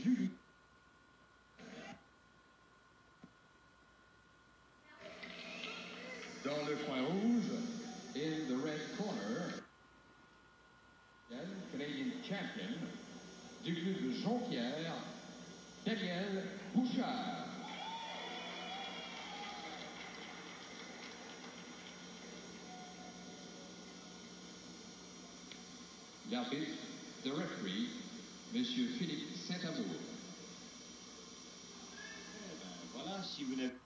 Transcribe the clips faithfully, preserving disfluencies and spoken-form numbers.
Julie. Dans le coin rouge, in the red corner, Canadian champion du club de Jonquière, Daniel Bouchard. L'arbitre, the referee, Monsieur Philippe Saint-Amour. Voilà, si vous n'avez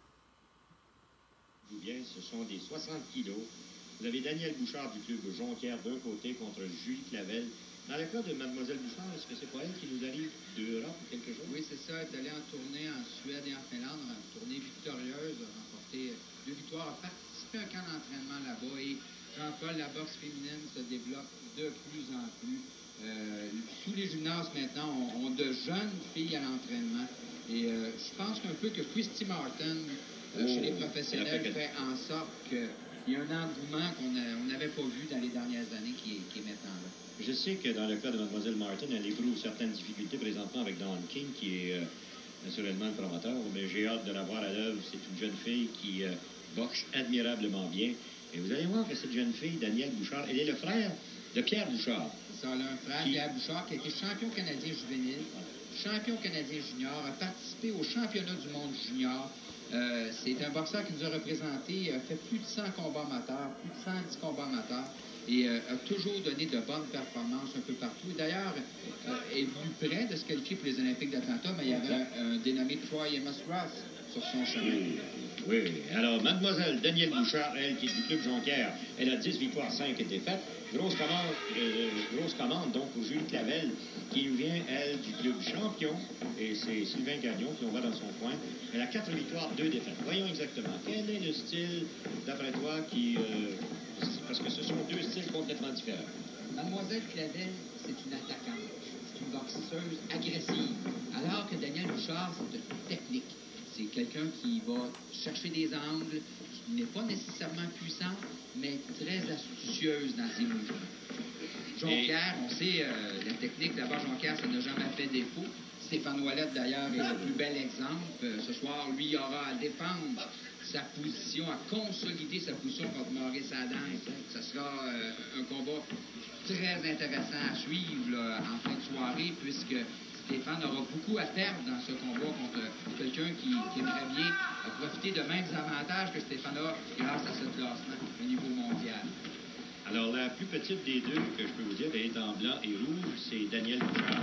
bien, ce sont des soixante kilos. Vous avez Daniel Bouchard du club de Jonquière d'un côté contre Julie Clavel. Dans le cas de Mademoiselle Bouchard, est-ce que c'est pas elle qui nous arrive d'Europe ou quelque chose? Oui, c'est ça. Elle est allée en tournée en Suède et en Finlande, en tournée victorieuse, a remporté deux victoires, a participé à un camp d'entraînement là-bas et Jean-Paul, la boxe féminine se développe de plus en plus. Euh, tous les gymnases maintenant ont, ont de jeunes filles à l'entraînement. Et euh, je pense qu'un peu que Christy Martin, euh, oh, chez les professionnels, fait, fait en sorte qu'il y a un engouement qu'on n'avait pas vu dans les dernières années qui est, qui est maintenant là. Je sais que dans le cas de Mademoiselle Martin, elle éprouve certaines difficultés présentement avec Dawn King, qui est euh, naturellement le promoteur, mais j'ai hâte de la voir à l'œuvre. C'est une jeune fille qui euh, boxe admirablement bien. Et vous allez voir que cette jeune fille, Daniel Bouchard, elle est le frère de Pierre Bouchard. Ça, elle a un frère, qui... Pierre Bouchard, qui a été champion canadien juvénile, champion canadien junior, a participé au championnat du monde junior. Euh, c'est un boxeur qui nous a représenté, a fait plus de cent combats amateurs, plus de cent dix combats amateurs, et euh, a toujours donné de bonnes performances un peu partout. D'ailleurs, euh, est venu près de se qualifier pour les Olympiques d'Atlanta, mais il y avait un, un dénommé Troy Amos Ross sur son chemin. Oui, oui. Alors, Mademoiselle Danielle Bouchard, elle, qui est du club Jonquière, elle a dix victoires, cinq défaites. Grosse commande, euh, grosse commande, donc, pour Julie Clavel, qui nous vient, elle, du club champion. Et c'est Sylvain Gagnon qui on va dans son coin. Elle a quatre victoires, deux défaites. Voyons exactement. Quel est le style, d'après toi, qui... Euh, parce que ce sont deux styles complètement différents. Mademoiselle Clavel, c'est une attaquante. C'est une boxeuse agressive. Alors que Daniel Bouchard, c'est une technique. C'est quelqu'un qui va chercher des angles, qui n'est pas nécessairement puissante, mais très astucieuse dans ses mouvements. Jonquière, on sait, euh, la technique, d'abord, Jonquière, ça n'a jamais fait défaut. Stéphane Ouellette, d'ailleurs, est le plus bel exemple. Euh, ce soir, lui, il aura à défendre sa position, à consolider sa position contre Maurice Adam. Ça sera euh, un combat très intéressant à suivre là, en fin de soirée, puisque Stéphane aura beaucoup à perdre dans ce combat contre quelqu'un qui, qui aimerait bien profiter de mêmes avantages que Stéphane a grâce à ce classement au niveau mondial. Alors, la plus petite des deux, que je peux vous dire, elle est en blanc et rouge, c'est Daniel Bouchard.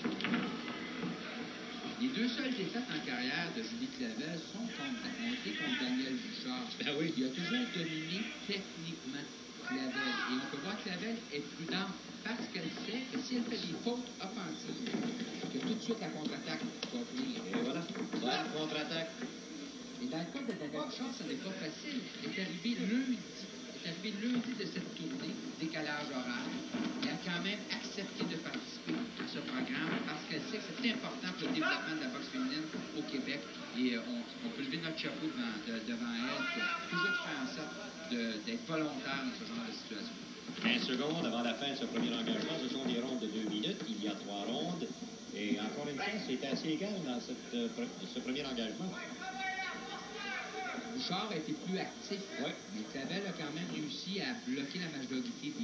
Les deux seules défaites en carrière de Julie Clavel sont contre, ont été contre Daniel Bouchard. Ben oui. Il a toujours dominé techniquement Clavel. Et on peut voir que Clavel est prudente parce qu'elle sait que si elle fait des fautes offensives, que tout de suite la contre-attaque va venir. Et voilà, voilà, contre-attaque. Et dans le cas de Daniel Bouchard, ce n'est pas facile. Elle est arrivée lundi. Elle est arrivée lundi de cette tournée, décalage horaire. Elle a quand même accepté de participer à ce programme parce qu'elle sait que c'est important pour le développement de la boxe féminine au Québec. Et euh, on, on peut lever notre chapeau devant, de, devant elle pour toujours faire en sorte d'être volontaire dans ce genre de situation. quinze secondes avant la fin de ce premier engagement, ce sont des rondes de deux minutes. Il y a trois rondes. Et encore une fois, c'est assez égal dans cette, euh, ce premier engagement. Bouchard a été plus actif, ouais. Mais Clavel a quand même réussi à bloquer la majorité des...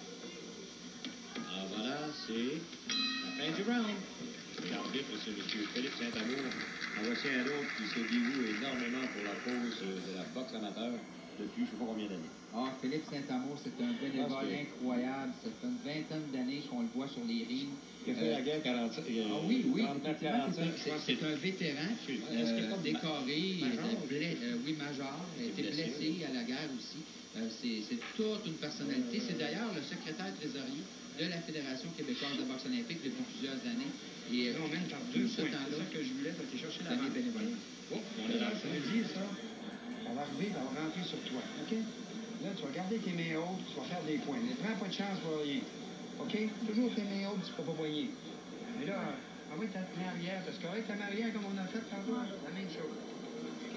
Ah voilà, c'est la fin du round. L'arbitre, c'est M. Philippe Saint-Amour. En voici un autre qui se dévoue énormément pour la cause de la boxe amateur depuis je ne sais pas combien d'années. Ah, Philippe Saint-Amour, c'est un bénévole que... incroyable. Ça fait une vingtaine d'années qu'on le voit sur les rings. Il a fait euh... la guerre quarante-cinq. Euh, ah oui, oui, c'est un vétéran euh, décoré, il était blessé, euh, oui, major, il a été blessé à la guerre aussi. Euh, c'est toute une personnalité. C'est d'ailleurs le secrétaire trésorier de la Fédération québécoise de boxe olympique depuis plusieurs années. Et on mène par deux ce temps-là. C'est ça que je voulais, parce que chercher la main bénévole. Oh, on est là, ça veut dire ça. On va arriver, on va rentrer sur toi, OK? Là, tu vas garder tes mains hautes, tu vas faire des points. Ne prends pas de chance pour rien. OK? Toujours tes mains hautes, tu ne peux pas voyer. Mais là, ah oui, ta main arrière, c'est correct, ta main arrière, comme on a fait tantôt, la même chose. OK?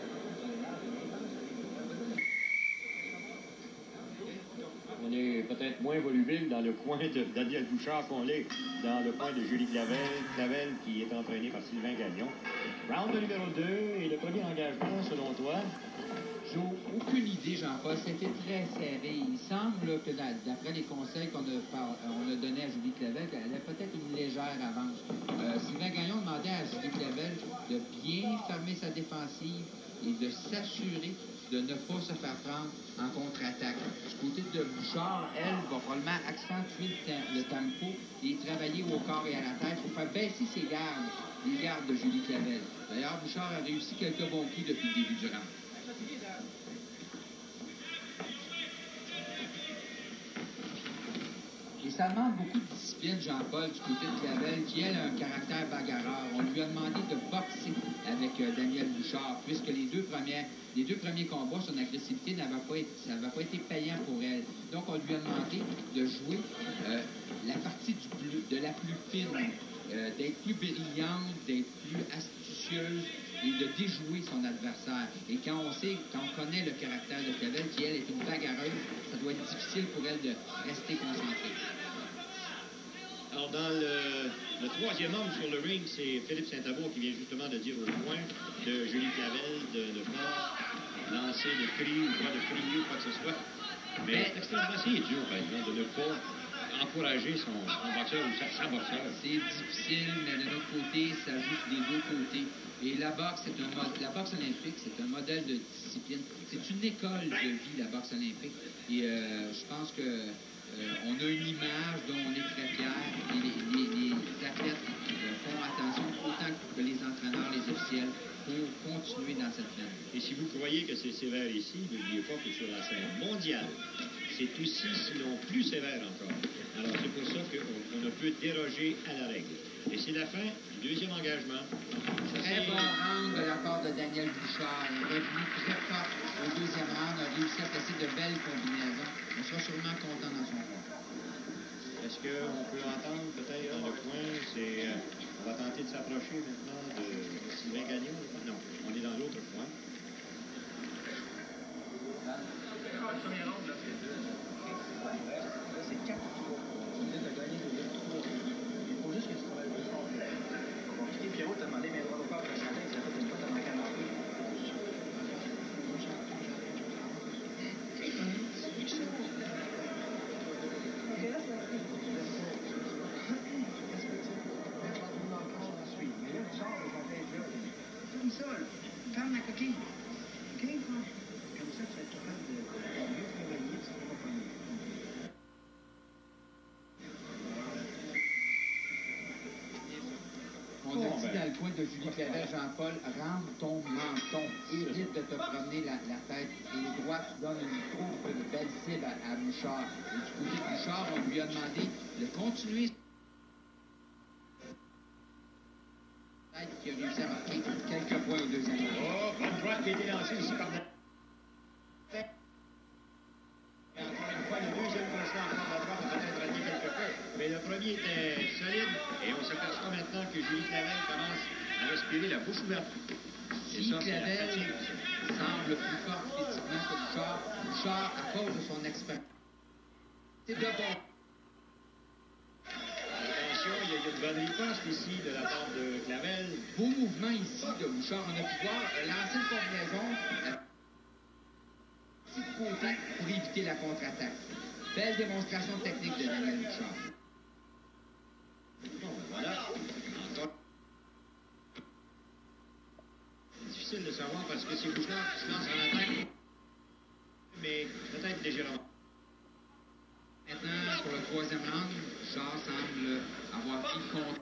On est peut-être être moins volubile dans le coin de Daniel Bouchard qu'on l'est dans le coin de Julie Clavel. Clavel qui est entraîné par Sylvain Gagnon. Round numéro deux et le premier engagement, selon toi? J'ai aucune idée, Jean-Paul. C'était très serré. Il semble que d'après les conseils qu'on a, par, on a donnés à Julie Clavel, qu'elle a peut-être une légère avance. Euh, Sylvain Gagnon demandait à Julie Clavel de bien fermer sa défensive et de s'assurer de ne pas se faire prendre en contre-attaque. Du côté de Bouchard, elle va probablement accentuer le, le tempo et travailler au corps et à la tête pour faire baisser ses gardes, les gardes de Julie Clavel. D'ailleurs, Bouchard a réussi quelques bons coups depuis le début du round. Et ça demande beaucoup de discipline, Jean-Paul, du côté de Clavel, qui elle a un caractère bagarreur. On lui a demandé de boxer avec euh, Daniel Bouchard, puisque les deux premiers, les deux premiers combats, son agressivité n'avait pas, pas été payant pour elle. Donc, on lui a demandé de jouer euh, la partie du plus, de la plus fine, euh, d'être plus brillante, d'être plus astucieuse et de déjouer son adversaire. Et quand on sait, quand on connaît le caractère de Clavel, qui elle est une bagarreuse, ça doit être difficile pour elle de rester concentrée. Alors, dans le, le troisième homme sur le ring, c'est Philippe Saint-Amour qui vient justement de dire au point de Julie Clavel de ne pas lancer de cri ou pas de crier ou quoi que ce soit. Mais c'est extrêmement assez dur, par exemple, de ne pas encourager son, son boxeur ou sa, sa boxeur. C'est difficile, mais de l'autre côté, ça joue des deux côtés. Et la boxe, c'est un la boxe olympique, c'est un modèle de discipline. C'est une école de vie, la boxe olympique. Et euh, je pense que euh, on a une image dont on est très fiers. Et les, les, les athlètes euh, font attention autant que les entraîneurs, les officiels, pour continuer dans cette ligne. Et si vous croyez que c'est sévère ici, n'oubliez pas que sur la scène mondiale, c'est aussi, sinon plus sévère encore. Alors c'est pour ça qu'on ne peut déroger à la règle. Et c'est la fin du deuxième engagement. Très bon round de la part de Daniel Bouchard. Il est revenu très fort au deuxième round, a réussi à placer de belles combinaisons. On sera sûrement content dans son coin. Est-ce qu'on peut entendre peut-être dans le coin, c'est, euh, on va tenter de s'approcher maintenant de Sylvain Gagnon? Non, on est dans l'autre coin. Le premier round, là, c'est deux. Là, c'est quatre tours. Tu viens de gagner les deux tours. Il faut juste que tu travailles plus fort. Bon, puis Pierrot t'a demandé, mais droit au corps, t'as chanté, ça fait une fois, t'as manqué à marquer. Comme ça, là. Ferme la coquille. OK? Comme ça, tu vas être capable de mieux travailler, tu vas pas pogner. On a dit dans le coin de Julie Clavel, Jean-Paul, rentre ton menton. Évite de te promener la, la tête. Et droit, tu donnes une trop de belle cible à, à Bouchard. Et du côté de Bouchard, on lui a demandé de continuer. Qui a réussi à marquer quelques points au deuxième round. Oh, bonne droite qui a été lancée ici par... Et encore une fois, le deuxième crochet encore de la droite a peut-être rallié quelque peu. Mais le premier était solide. Et on s'aperçoit maintenant que Julie Clavel commence à respirer la bouche ouverte. Et Si ça, c'est la Clavel fatigue. semble plus fort physiquement que Bouchard, Bouchard, à cause de son expérience, c'est de bon. Attention, il y a une bonne riposte ici de la part de Clavel. Beau mouvement ici de Bouchard. On a pu voir lancer une combinaison de côté pour éviter la contre-attaque. Belle démonstration technique de Daniel Bouchard. Bon, voilà. Encore. C'est difficile de savoir parce que c'est Bouchard qui se lance en attaque. Mais peut-être légèrement. Maintenant, pour le troisième round, Bouchard semble avoir pris compte.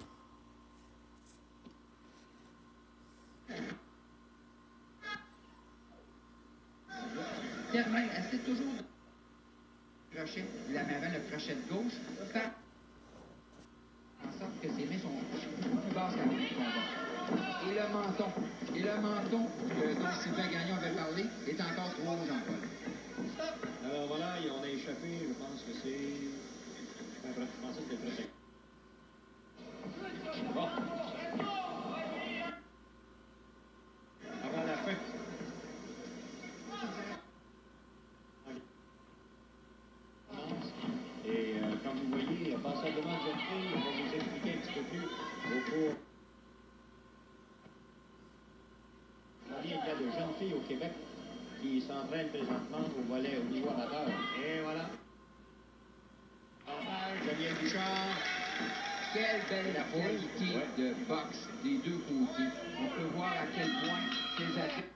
Termine, elle sait toujours le crochet, la main avant le crochet de gauche, faire en sorte que ses mains sont beaucoup plus basses qu'à du combat. Et le menton, et le menton que, dont Sylvain Gagnon avait parlé est encore trop haut, Jean-Paul. Alors voilà, on a échappé, je pense que c'est... Enfin, bref, je pensais que c'était protect. Bon. Avant la fin. jeune fille. On va vous expliquer un petit peu plus au cours. Il y a de jeunes filles au Québec qui s'entraînent présentement au volet au niveau amateur. Et voilà. Daniel Bouchard. Quelle belle qualité ouais. de boxe des deux côtés. On peut voir à quel point ces athlètes...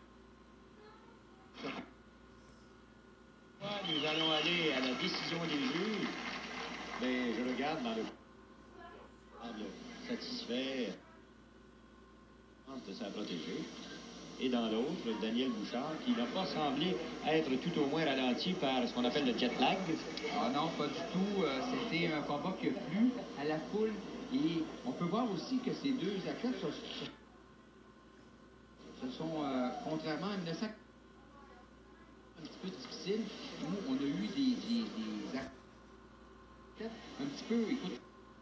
Nous allons aller à la décision des juges. Mais je regarde dans le... satisfait de sa protégée. Et dans l'autre, Daniel Bouchard, qui n'a pas semblé être tout au moins ralenti par ce qu'on appelle le jet lag. Ah non, pas du tout. Euh, C'était un combat qui a plu à la foule. Et on peut voir aussi que ces deux athlètes se, se, se sont, euh, contrairement à mille neuf cent, un petit peu difficile. Nous, on a eu des, des, des athlètes un petit peu, écoute,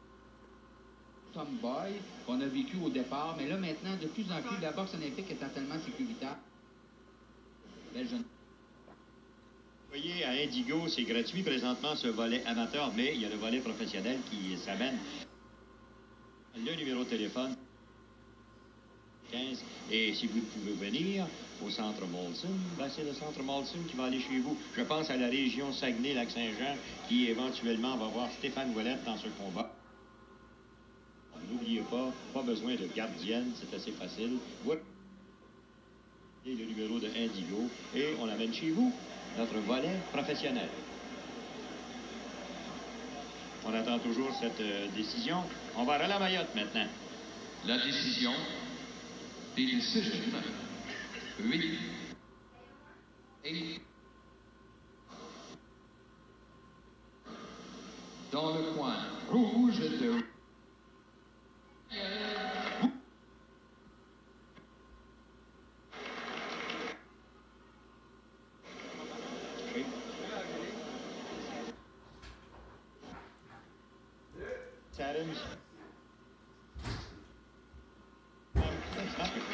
tomboy qu'on a vécu au départ, mais là maintenant, de plus en plus, la boxe olympique étant tellement sécuritaire. Belle jeune. Vous voyez, à Indigo, c'est gratuit présentement ce volet amateur, mais il y a le volet professionnel qui s'amène. Le numéro de téléphone quinze. Et si vous pouvez venir au centre Molson, ben c'est le centre Molson qui va aller chez vous. Je pense à la région Saguenay-Lac-Saint-Jean qui éventuellement va voir Stéphane Ouellette dans ce combat. N'oubliez pas, pas besoin de gardienne, c'est assez facile. Voilà. Et le numéro de Indigo. Et on l'amène chez vous, notre volet professionnel. On attend toujours cette euh, décision. On va à la Mayotte maintenant. La décision. The decision. huit. Et dans le coin rouge de... Adams.